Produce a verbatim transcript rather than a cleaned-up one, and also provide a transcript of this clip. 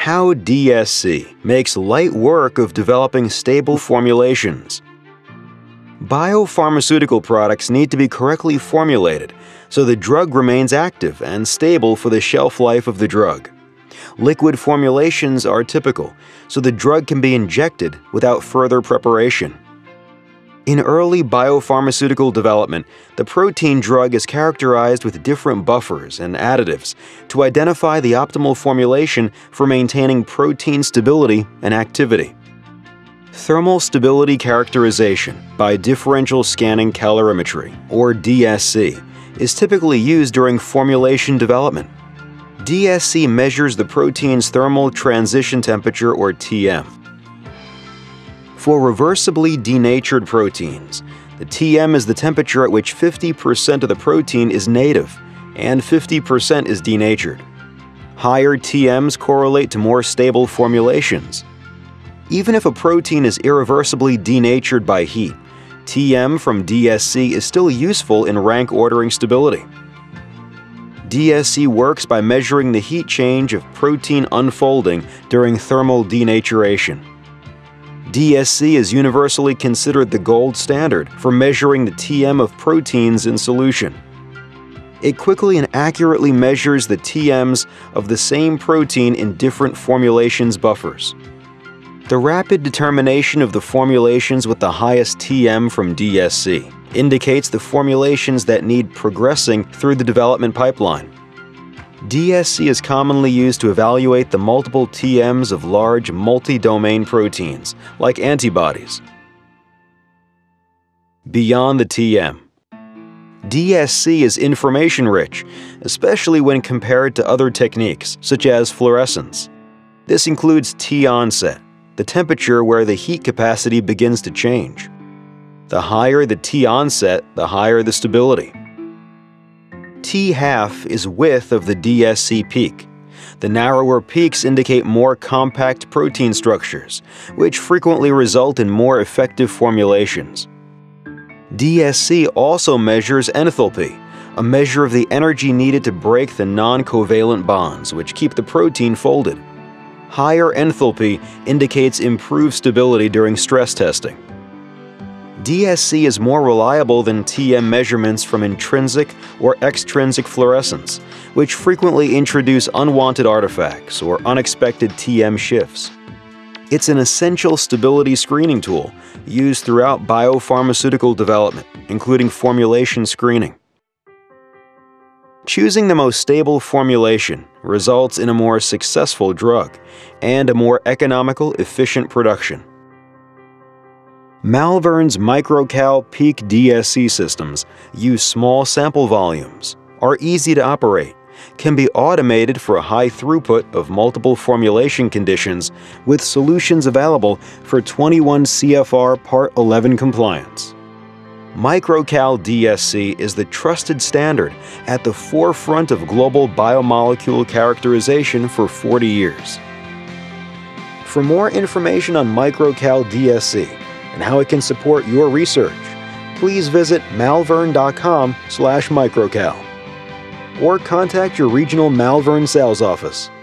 How D S C makes light work of developing stable formulations. Biopharmaceutical products need to be correctly formulated so the drug remains active and stable for the shelf life of the drug. Liquid formulations are typical, so the drug can be injected without further preparation. In early biopharmaceutical development, the protein drug is characterized with different buffers and additives to identify the optimal formulation for maintaining protein stability and activity. Thermal stability characterization by Differential Scanning Calorimetry, or D S C, is typically used during formulation development. D S C measures the protein's thermal transition temperature, or T M. For reversibly denatured proteins, the T M is the temperature at which fifty percent of the protein is native and fifty percent is denatured. Higher T Ms correlate to more stable formulations. Even if a protein is irreversibly denatured by heat, T M from D S C is still useful in rank ordering stability. D S C works by measuring the heat change of protein unfolding during thermal denaturation. D S C is universally considered the gold standard for measuring the T M of proteins in solution. It quickly and accurately measures the T Ms of the same protein in different formulations buffers. The rapid determination of the formulations with the highest T M from D S C indicates the formulations that need progressing through the development pipeline. D S C is commonly used to evaluate the multiple T Ms of large multi-domain proteins, like antibodies. Beyond the T M. D S C is information-rich, especially when compared to other techniques, such as fluorescence. This includes T onset, the temperature where the heat capacity begins to change. The higher the T onset, the higher the stability. T half is width of the D S C peak. The narrower peaks indicate more compact protein structures, which frequently result in more effective formulations. D S C also measures enthalpy, a measure of the energy needed to break the non-covalent bonds which keep the protein folded. Higher enthalpy indicates improved stability during stress testing. D S C is more reliable than T M measurements from intrinsic or extrinsic fluorescence, which frequently introduce unwanted artifacts or unexpected T M shifts. It's an essential stability screening tool used throughout biopharmaceutical development, including formulation screening. Choosing the most stable formulation results in a more successful drug and a more economical, efficient production. Malvern's MicroCal Peak D S C systems use small sample volumes, are easy to operate, can be automated for a high throughput of multiple formulation conditions with solutions available for twenty-one C F R Part eleven compliance. MicroCal D S C is the trusted standard at the forefront of global biomolecule characterization for forty years. For more information on MicroCal D S C and how it can support your research, please visit malvern dot com slash microcal or contact your regional Malvern sales office.